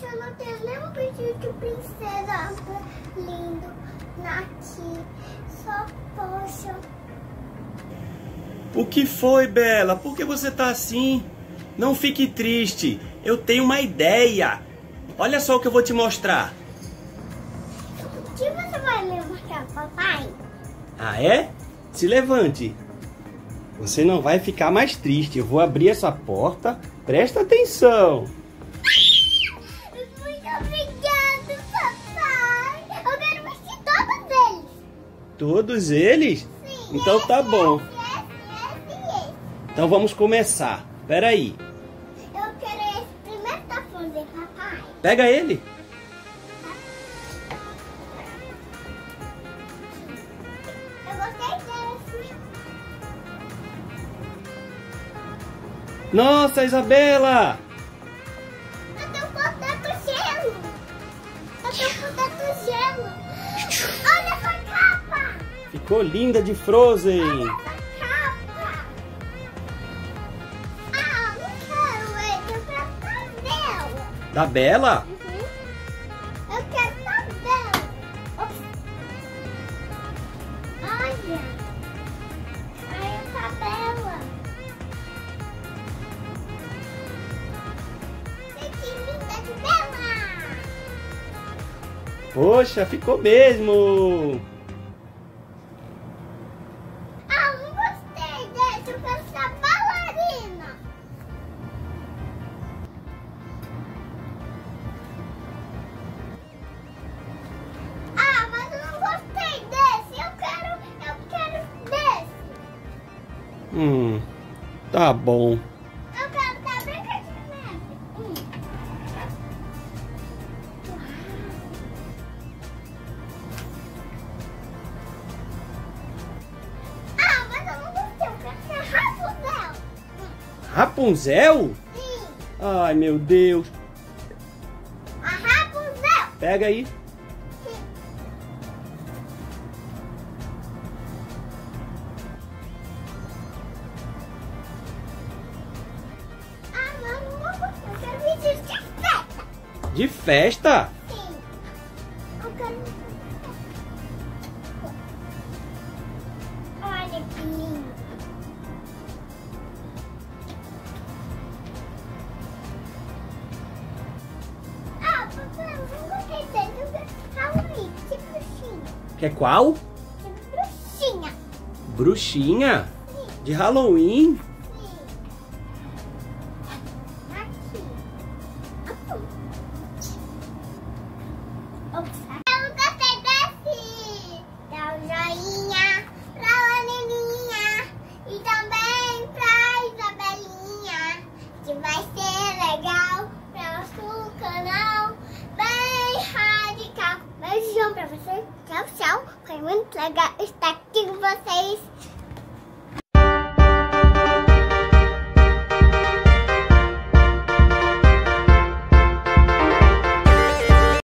Poxa, não tem nenhum vestido de princesa lindo aqui. Só, poxa. O que foi, Bela? Por que você tá assim? Não fique triste. Eu tenho uma ideia. Olha só o que eu vou te mostrar. O que você vai me mostrar, papai? Ah, é? Se levante. Você não vai ficar mais triste. Eu vou abrir essa porta. Presta atenção. Muito obrigada, papai. Eu quero vestir todos eles. Todos eles? Sim. Então tá bom. Esse. Então vamos começar. Espera aí. Eu quero esse primeiro da fazer, papai. Pega ele. Eu gostei desse. Nossa, Isabela! Eu tenho poder do gelo. Eu tenho poder do gelo. Olha essa capa. Ficou linda de Frozen. Olha essa capa. Ah, não quero ele. Eu quero tabela. Da Bela? Eu quero tabela. Ops. Olha. Aí a tabela. Que linda de Bela. Poxa, ficou mesmo. Ah, não gostei desse. Eu quero ser a bailarina. Ah, mas eu não gostei desse. Eu quero desse. Tá bom. Eu quero da Branca de Neve. Ah, mas eu não gostei. Eu quero ser a Rapunzel. Rapunzel? Sim, Ai, meu Deus. a Rapunzel. Pega aí. Ah, mas eu não gostei. Eu quero vestido de festa. De festa? Sim. Eu quero. Olha que lindo. Ah, papai, eu não gostei dele. Eu quero Halloween, de bruxinha. Quer qual? De bruxinha. Bruxinha? Sim, De Halloween? sim. Aqui. Ops. Eu gostei desse. Dá um joinha pra Lanelinha e também pra Isabelinha, que vai ser legal para nosso canal bem radical. Beijão pra você. Tchau, tchau. Foi muito legal estar aqui com vocês.